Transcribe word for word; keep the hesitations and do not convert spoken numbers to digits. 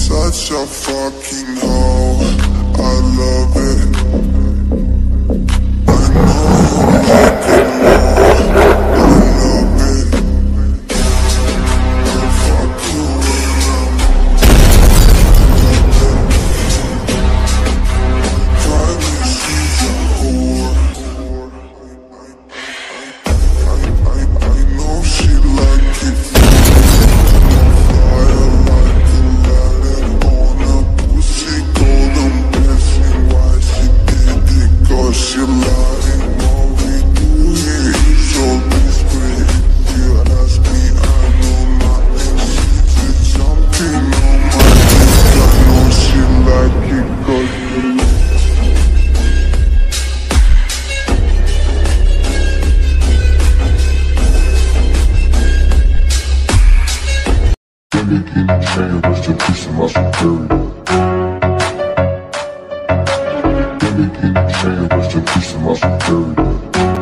Such a fucking hoe, I love it. I know you like it more, I love it. I'll fuck you when I'm finally she's a whore. I, I, I know she like it fire like a ladder on a pussy golden blessing. Why she did it? Cause she lying. What we do here is so discreet. You ask me, I know nothing. She's jumping on my dick. I know she like it cause she Chain, rest in peace to my superior. Chain, rest in peace to my superior.